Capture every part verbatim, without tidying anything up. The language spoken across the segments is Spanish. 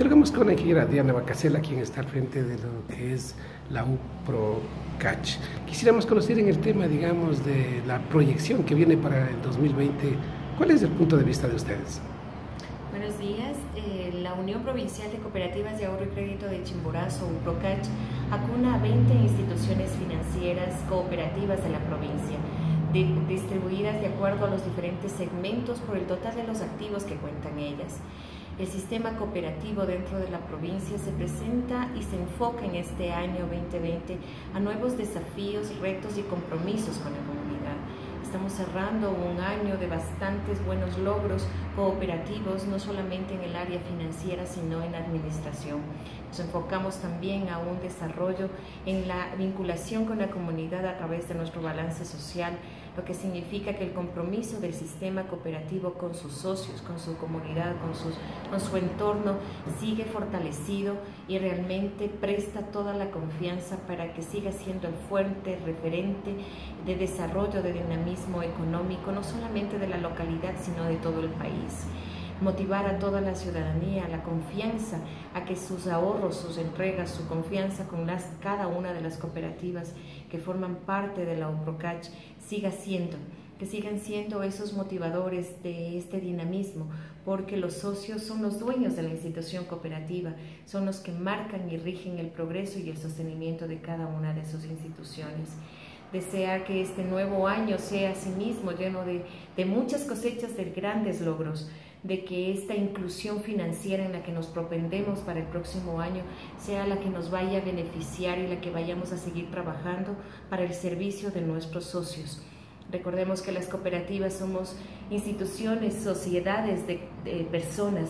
Dialogamos con la ingeniera Diana Bacasela, quien está al frente de lo que es la UPROCACH. Quisiéramos conocer en el tema, digamos, de la proyección que viene para el dos mil veinte. ¿Cuál es el punto de vista de ustedes? Buenos días. Eh, la Unión Provincial de Cooperativas de Ahorro y Crédito de Chimborazo, UPROCACH, acuna a veinte instituciones financieras cooperativas de la provincia, de, distribuidas de acuerdo a los diferentes segmentos por el total de los activos que cuentan ellas. El sistema cooperativo dentro de la provincia se presenta y se enfoca en este año veinte veinte a nuevos desafíos, retos y compromisos con la comunidad. Estamos cerrando un año de bastantes buenos logros cooperativos, no solamente en el área financiera, sino en la administración. Nos enfocamos también a un desarrollo en la vinculación con la comunidad a través de nuestro balance social, lo que significa que el compromiso del sistema cooperativo con sus socios, con su comunidad, con, sus, con su entorno, sigue fortalecido y realmente presta toda la confianza para que siga siendo el fuerte referente de desarrollo, de dinamismo económico, no solamente de la localidad, sino de todo el país. Motivar a toda la ciudadanía, la confianza, a que sus ahorros, sus entregas, su confianza con las, cada una de las cooperativas que forman parte de la UPROCACH siga siendo, que sigan siendo esos motivadores de este dinamismo, porque los socios son los dueños de la institución cooperativa, son los que marcan y rigen el progreso y el sostenimiento de cada una de sus instituciones. Desear que este nuevo año sea asimismo lleno de, de muchas cosechas de grandes logros, de que esta inclusión financiera en la que nos propendemos para el próximo año sea la que nos vaya a beneficiar y la que vayamos a seguir trabajando para el servicio de nuestros socios. Recordemos que las cooperativas somos instituciones, sociedades de, de personas,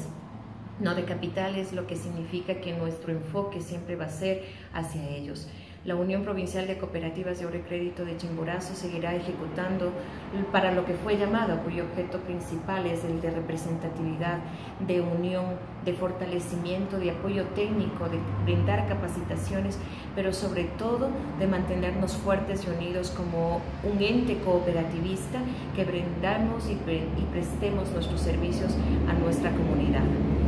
no de capitales, lo que significa que nuestro enfoque siempre va a ser hacia ellos. La Unión Provincial de Cooperativas de Ahorro y Crédito de Chimborazo seguirá ejecutando para lo que fue llamado, cuyo objeto principal es el de representatividad, de unión, de fortalecimiento, de apoyo técnico, de brindar capacitaciones, pero sobre todo de mantenernos fuertes y unidos como un ente cooperativista que brindamos y, pre y prestemos nuestros servicios a nuestra comunidad.